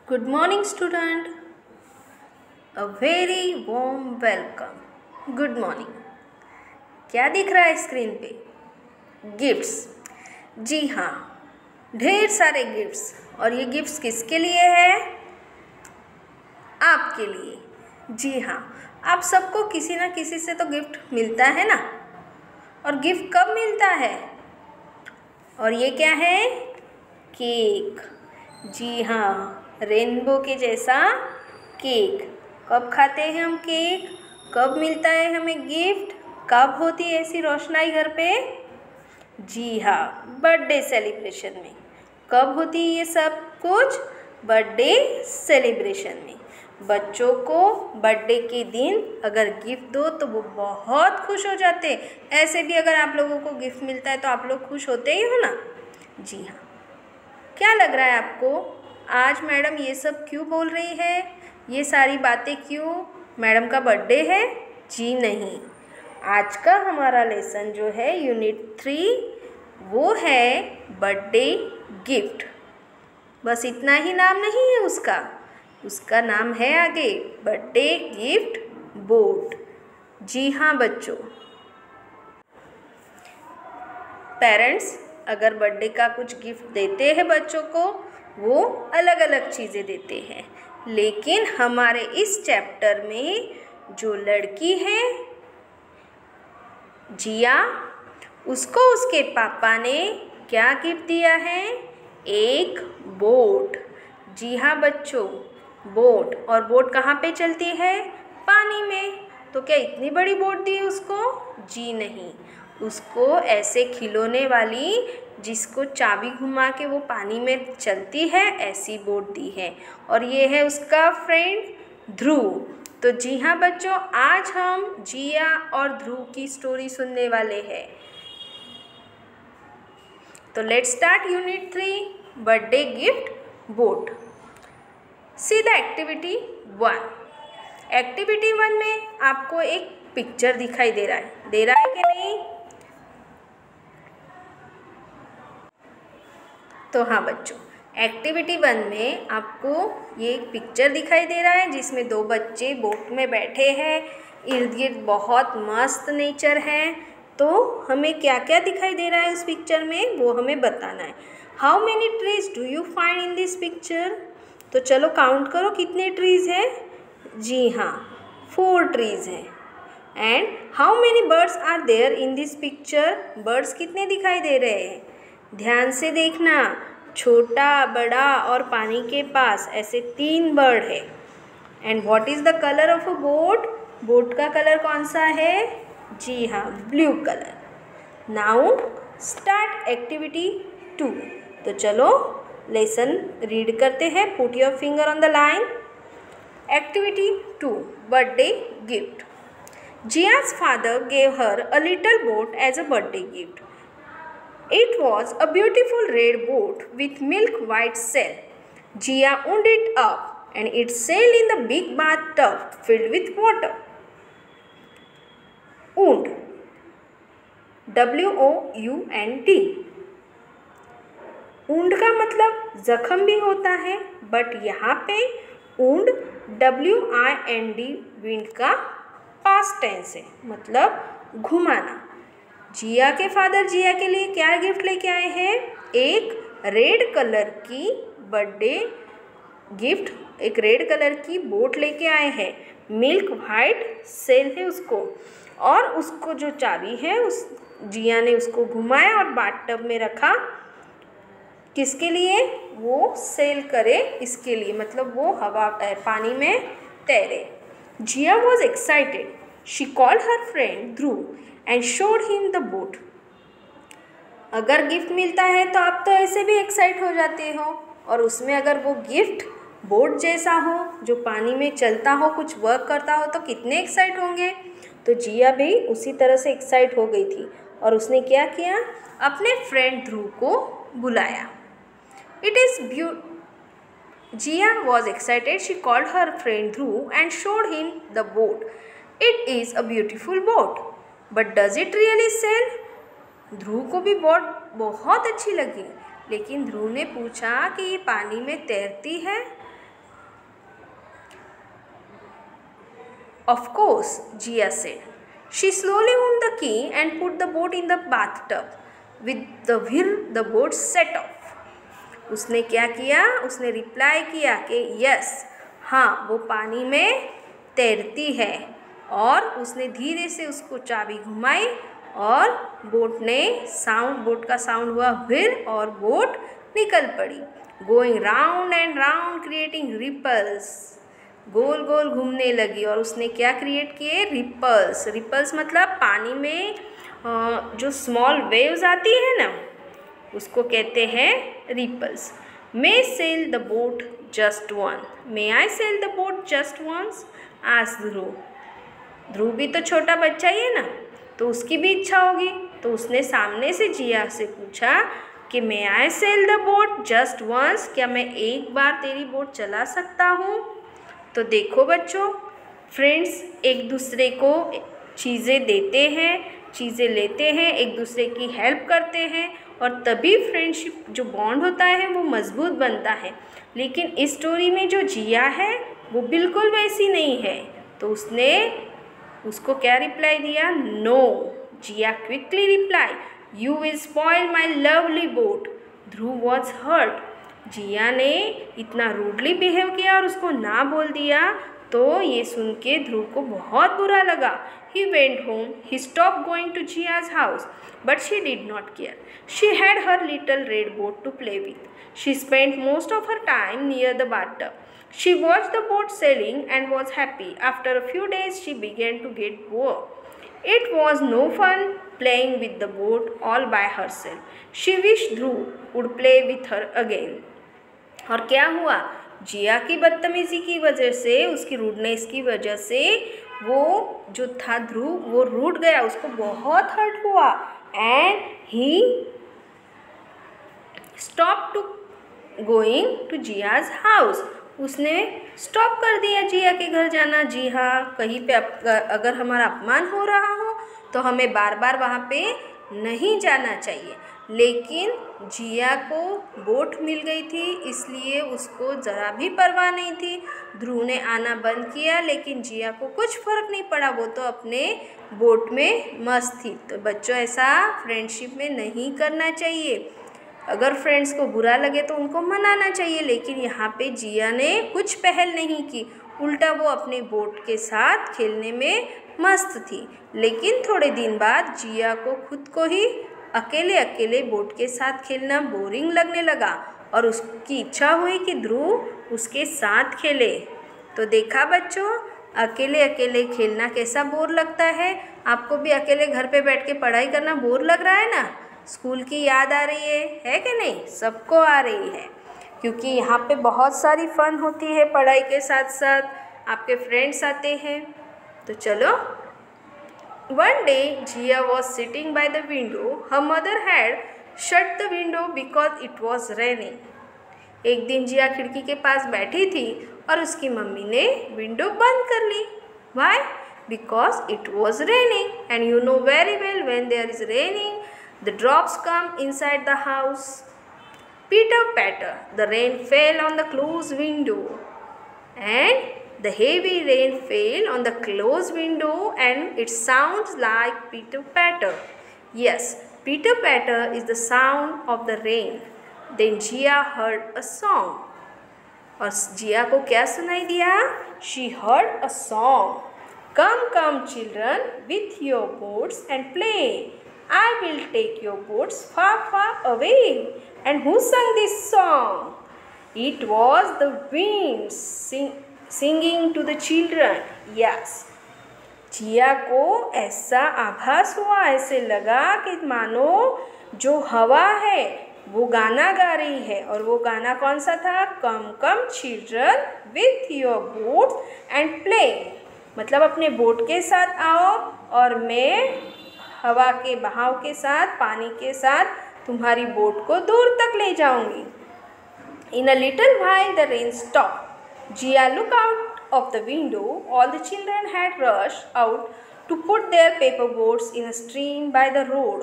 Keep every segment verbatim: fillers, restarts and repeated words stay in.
Good morning, student. A very warm welcome. Good morning. क्या दिख रहा है स्क्रीन पे? गिफ्ट्स. जी हाँ, ढेर सारे गिफ्ट्स. और ये गिफ्ट्स किसके लिए है? आपके लिए. जी हाँ, आप सबको किसी ना किसी से तो गिफ्ट मिलता है ना. और गिफ्ट कब मिलता है? और ये क्या है? केक. जी हाँ, रेनबो के जैसा केक. कब खाते हैं हम केक? कब मिलता है हमें गिफ्ट? कब होती है ऐसी रोशनाई घर पे? जी हाँ, बर्थडे सेलिब्रेशन में. कब होती है ये सब कुछ? बर्थडे सेलिब्रेशन में. बच्चों को बर्थडे के दिन अगर गिफ्ट दो तो वो बहुत खुश हो जाते. ऐसे भी अगर आप लोगों को गिफ्ट मिलता है तो आप लोग खुश होते ही हो ना. जी हाँ, क्या लग रहा है आपको? आज मैडम ये सब क्यों बोल रही है? ये सारी बातें क्यों? मैडम का बर्थडे है? जी नहीं. आज का हमारा लेसन जो है यूनिट थ्री वो है बर्थडे गिफ्ट. बस इतना ही नाम नहीं है उसका. उसका नाम है आगे बर्थडे गिफ्ट बोर्ड. जी हाँ बच्चों, पेरेंट्स अगर बर्थडे का कुछ गिफ्ट देते हैं बच्चों को, वो अलग अलग चीज़ें देते हैं. लेकिन हमारे इस चैप्टर में जो लड़की है जिया, उसको उसके पापा ने क्या गिफ्ट दिया है? एक बोट. जी हाँ बच्चों, बोट. और बोट कहाँ पे चलती है? पानी में. तो क्या इतनी बड़ी बोट दी उसको? जी नहीं. उसको ऐसे खिलौने वाली जिसको चाबी घुमा के वो पानी में चलती है, ऐसी बोट दी है. और ये है उसका फ्रेंड ध्रुव. तो जी हाँ बच्चों, आज हम जिया और ध्रुव की स्टोरी सुनने वाले हैं. तो let's start unit three birthday gift boat. See the activity one. Activity one में आपको एक पिक्चर दिखाई दे रहा है. दे रहा है कि नहीं? तो हाँ बच्चों, एक्टिविटी वन में आपको ये एक पिक्चर दिखाई दे रहा है जिसमें दो बच्चे बोट में बैठे हैं. इर्द गिर्द बहुत मस्त नेचर है. तो हमें क्या क्या दिखाई दे रहा है इस पिक्चर में वो हमें बताना है. How many trees do you find in this picture? तो चलो काउंट करो कितने ट्रीज हैं. जी हाँ, फोर ट्रीज हैं. And how many birds are there in this picture? Birds कितने दिखाई दे रहे हैं? ध्यान से देखना. छोटा, बड़ा और पानी के पास ऐसे तीन बर्ड है. And what is the colour of a boat? Boat का कलर कौन सा है? जी हाँ, blue colour. Now start activity two. तो चलो लेसन रीड करते हैं. Put your finger on the line. Activity two birthday gift. Jia's father gave her a little boat as a birthday gift. It was a beautiful red boat with milk white sail. Jia wound it up and it sailed in the big bathtub filled with water. Wound, W O U N D. wound का मतलब जख्म भी होता है, but यहाँ पे wound W I N D wind का past tense है, मतलब घुमाना. जिया के फादर जिया के लिए क्या गिफ्ट लेके आए हैं? एक रेड कलर की बर्थडे गिफ्ट. एक रेड कलर की बोट लेके आए हैं. मिल्क वाइट सेल है उसको. और उसको जो चाबी है उस जिया ने उसको घुमाया और बाथटब में रखा. किसके लिए? वो सेल करे इसके लिए, मतलब वो हवा पानी में तैरे. Jia was excited. She called her friend Dhruv and showed him the boat. अगर गिफ्ट मिलता है तो आप तो ऐसे भी एक्साइट हो जाते हो, और उसमें अगर वो गिफ्ट बोट जैसा हो जो पानी में चलता हो, कुछ वर्क करता हो, तो कितने एक्साइट होंगे. तो जिया भी उसी तरह से एक्साइट हो गई थी और उसने क्या किया? अपने फ्रेंड ध्रुव को बुलाया. It is beau Jia was excited. She called her friend Dhruv and showed him the boat. It is a beautiful boat. But does it really sail? Dhruv को भी बोट बहुत अच्छी लगी, लेकिन ध्रुव ने पूछा कि ये पानी में तैरती है? Of course, Jia said. She slowly wound the key and put the boat in the bathtub. With the whir, the boat set off. उसने क्या किया? उसने रिप्लाई किया कि यस, हाँ वो पानी में तैरती है। और उसने धीरे से उसको चाबी घुमाई और बोट ने साउंड बोट का साउंड हुआ व्हिर और बोट निकल पड़ी। Going round and round creating ripples, गोल गोल घूमने लगी। और उसने क्या क्रिएट किए? रिपल्स। रिपल्स मतलब पानी में जो स्मॉल वेव्स आती है ना, उसको कहते हैं ripples. May sail the boat just one, may I sail the boat just once, asked Dhruv. Dhruv भी तो छोटा बच्चा ही है ना, तो उसकी भी इच्छा होगी। तो उसने सामने से जिया से पूछा कि may I sail the boat just once, क्या मैं एक बार तेरी बोट चला सकता हूँ? तो देखो बच्चों, फ्रेंड्स एक दूसरे को चीज़ें देते हैं, चीज़ें लेते हैं, एक दूसरे की हेल्प करते हैं और तभी फ्रेंडशिप जो बॉन्ड होता है वो मज़बूत बनता है। लेकिन इस स्टोरी में जो जिया है वो बिल्कुल वैसी नहीं है। तो उसने उसको क्या रिप्लाई दिया? No. Jia quickly reply, you will spoil my lovely boat. Dhruv was hurt. Jia ने इतना रूडली बिहेव किया और उसको ना बोल दिया, तो ये सुन के ध्रुव को बहुत बुरा लगा। He went home. He stopped going to Jia's house, but she did not care. She had her little red boat to play with. She spent most of her time near the bathtub. She watched the boat sailing and was happy. After a few days, she began to get bored. It was no fun playing with the boat all by herself. She wished Dhruv would play with her again. और क्या हुआ? जिया की बदतमीज़ी की वजह से, उसकी rudeness की वजह से वो जो था ध्रुव वो रूठ गया, उसको बहुत हर्ट हुआ। And he stop to going to Jia's house. उसने स्टॉप कर दिया जिया के घर जाना। जी हाँ, कहीं पे अगर हमारा अपमान हो रहा हो तो हमें बार बार वहाँ पे नहीं जाना चाहिए। लेकिन जिया को बोट मिल गई थी, इसलिए उसको ज़रा भी परवाह नहीं थी। ध्रुव ने आना बंद किया, लेकिन जिया को कुछ फ़र्क नहीं पड़ा, वो तो अपने बोट में मस्त थी। तो बच्चों, ऐसा फ्रेंडशिप में नहीं करना चाहिए। अगर फ्रेंड्स को बुरा लगे तो उनको मनाना चाहिए, लेकिन यहाँ पे जिया ने कुछ पहल नहीं की, उल्टा वो अपने बोट के साथ खेलने में मस्त थी। लेकिन थोड़े दिन बाद जिया को खुद को ही अकेले अकेले बोट के साथ खेलना बोरिंग लगने लगा और उसकी इच्छा हुई कि ध्रुव उसके साथ खेले। तो देखा बच्चों, अकेले अकेले खेलना कैसा बोर लगता है। आपको भी अकेले घर पे बैठ के पढ़ाई करना बोर लग रहा है ना? स्कूल की याद आ रही है है कि नहीं? सबको आ रही है, क्योंकि यहाँ पे बहुत सारी फन होती है पढ़ाई के साथ साथ, आपके फ्रेंड्स आते हैं। तो चलो, one day Jia was sitting by the window. Her mother had shut the window because it was raining. एक दिन जिया खिड़की के पास बैठी थी और उसकी मम्मी ने विंडो बंद कर ली। Why? Because it was raining, and you know very well when there is raining, the drops come inside the house. Pitter patter, the rain fell on the closed window, and the heavy rain fell on the closed window, and it sounds like pitter patter. Yes, pitter patter is the sound of the rain. Then Jia heard a song. और जिया को क्या सुनाई दिया? She heard a song. Come, come, children, with your boats and play. I will take your boats far, far away. And who sang this song? It was the wind sing. Singing to the children. Yes. जिया को ऐसा आभास हुआ, ऐसे लगा कि मानो जो हवा है वो गाना गा रही है। और वो गाना कौन सा था? Come come children with your boat and play. मतलब अपने बोट के साथ आओ और मैं हवा के बहाव के साथ, पानी के साथ तुम्हारी बोट को दूर तक ले जाऊंगी। In a little while the rain stopped. Jia looked out of the window. All the children had rushed out to put their paper boats in a stream by the road.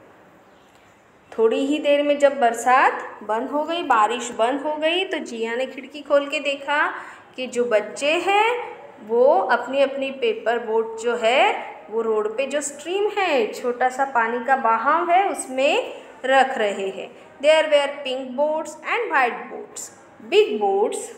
थोड़ी ही देर में जब बरसात बंद हो गई, बारिश बंद हो गई, तो जिया ने खिड़की खोल के देखा कि जो बच्चे हैं वो अपनी अपनी पेपर बोट जो है वो रोड पे जो स्ट्रीम है, छोटा सा पानी का बहाव है, उसमें रख रहे हैं। There were pink boats and white boats, big boats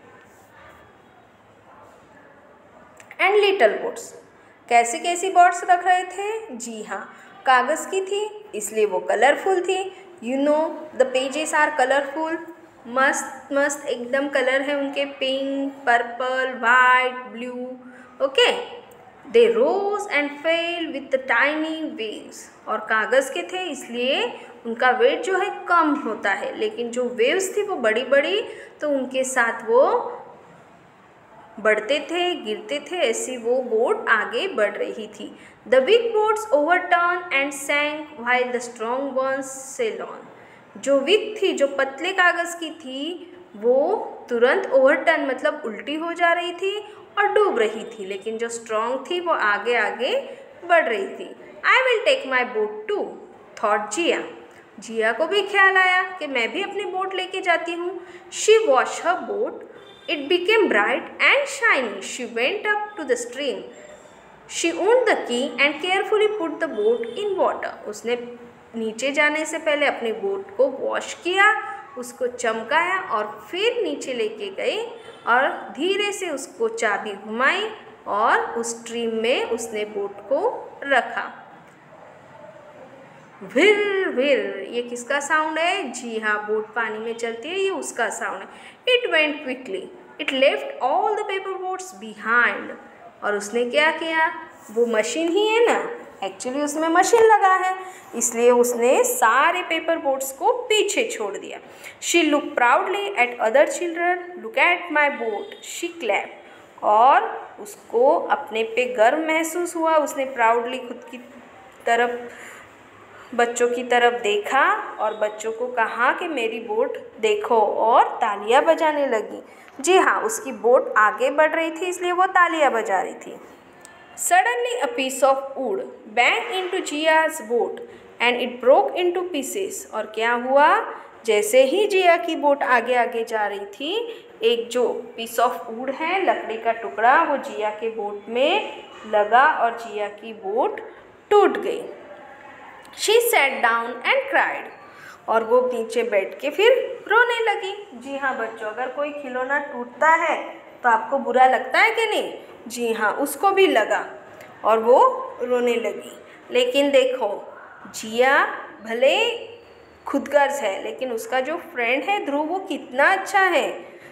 and little boats. कैसी कैसी बोट्स रख रहे थे? जी हाँ, कागज़ की थी इसलिए वो कलरफुल थी। You know the pages are colourful, मस्त मस्त एकदम कलर है उनके, pink, purple, white, blue. Okay, they rose and fell with the tiny waves. और कागज़ के थे इसलिए उनका वेट जो है कम होता है, लेकिन जो वेव्स थी वो बड़ी बड़ी, तो उनके साथ वो बढ़ते थे, गिरते थे, ऐसी वो बोट आगे बढ़ रही थी। The weak boats overturn and sank while the strong ones sail on. जो वीक थी, जो पतले कागज़ की थी, वो तुरंत ओवरटर्न मतलब उल्टी हो जा रही थी और डूब रही थी, लेकिन जो स्ट्रॉन्ग थी वो आगे आगे बढ़ रही थी। I will take my boat too, thought Jia. Jia को भी ख्याल आया कि मैं भी अपनी बोट लेके जाती हूँ। She wash her boat, it became bright and shiny. She went up to the stream. She owned the key and carefully put the boat in water. उसने नीचे जाने से पहले अपनी बोट को वॉश किया, उसको चमकाया और फिर नीचे लेके गई और धीरे से उसको चाबी घुमाई और उस स्ट्रीम में उसने बोट को रखा। विर विर, ये किसका साउंड है? जी हाँ, बोट पानी में चलती है, ये उसका साउंड है। It went quickly, it left all the paper boats behind. और उसने क्या किया? वो मशीन ही है ना, एक्चुअली उसमें मशीन लगा है, इसलिए उसने सारे पेपर बोट्स को पीछे छोड़ दिया। She look proudly at other children, look at my boat, she clap. और उसको अपने पे गर्व महसूस हुआ, उसने प्राउडली खुद की तरफ, बच्चों की तरफ देखा और बच्चों को कहा कि मेरी बोट देखो, और तालियां बजाने लगी। जी हाँ, उसकी बोट आगे बढ़ रही थी इसलिए वो तालियां बजा रही थी। Suddenly a piece of wood bang into Jia's boat and it broke into pieces. और क्या हुआ? जैसे ही जिया की बोट आगे आगे जा रही थी, एक जो पीस ऑफ वुड है, लकड़ी का टुकड़ा, वो जिया के बोट में लगा और जिया की बोट टूट गई। She sat down and cried. और वो नीचे बैठ के फिर रोने लगी। जी हाँ बच्चों, अगर कोई खिलौना टूटता है तो आपको बुरा लगता है कि नहीं? जी हाँ, उसको भी लगा और वो रोने लगी। लेकिन देखो, जिया भले खुदगर्ज है, लेकिन उसका जो फ्रेंड है ध्रुव, वो कितना अच्छा है।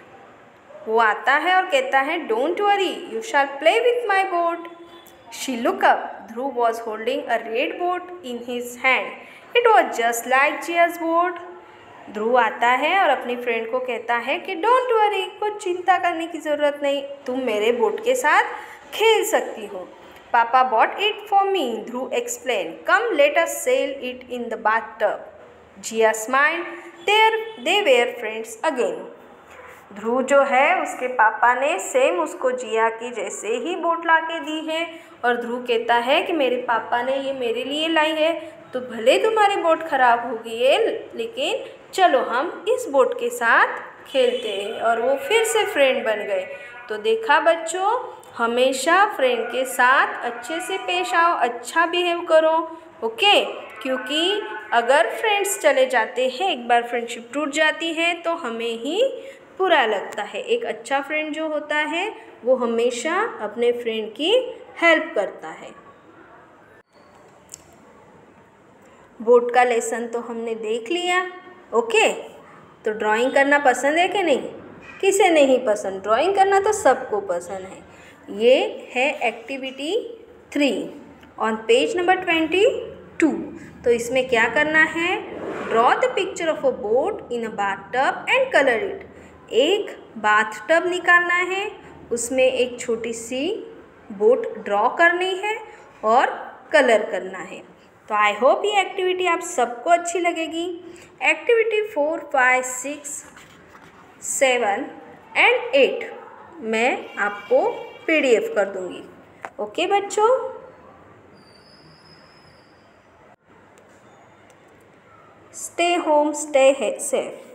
वो आता है और कहता है, don't worry, you shall play with my boat. She looked up. Dhruv was holding a red boat in his hand. It was just like Jia's boat. Dhruv आता है और अपनी फ्रेंड को कहता है कि डोंट वरी, कुछ चिंता करने की ज़रूरत नहीं, तुम मेरे बोट के साथ खेल सकती हो। पापा bought it for me, Dhruv explain, come let us sail it in the bathtub. Jia smiled, there they were friends again. Dhruv जो है, उसके पापा ने सेम उसको जिया की जैसे ही बोट ला के दी है, और ध्रुव कहता है कि मेरे पापा ने ये मेरे लिए लाई है, तो भले तुम्हारी बोट ख़राब हो गई है, लेकिन चलो हम इस बोट के साथ खेलते हैं। और वो फिर से फ्रेंड बन गए। तो देखा बच्चों, हमेशा फ्रेंड के साथ अच्छे से पेश आओ, अच्छा बिहेव करो, ओके। क्योंकि अगर फ्रेंड्स चले जाते हैं, एक बार फ्रेंडशिप टूट जाती है, तो हमें ही बुरा लगता है। एक अच्छा फ्रेंड जो होता है वो हमेशा अपने फ्रेंड की हेल्प करता है। बोट का लेसन तो हमने देख लिया, ओके। तो ड्राइंग करना पसंद है कि नहीं? किसे नहीं पसंद? ड्राइंग करना तो सबको पसंद है। ये है activity three on page number twenty two. तो इसमें क्या करना है? Draw the picture of a boat in a bathtub and colour it. एक बाथटब निकालना है, उसमें एक छोटी सी बोट ड्रॉ करनी है और कलर करना है। तो आई होप ये एक्टिविटी आप सबको अच्छी लगेगी। Activity four, five, six, seven and eight मैं आपको पीडीएफ कर दूंगी, ओके बच्चों। Stay home, stay safe.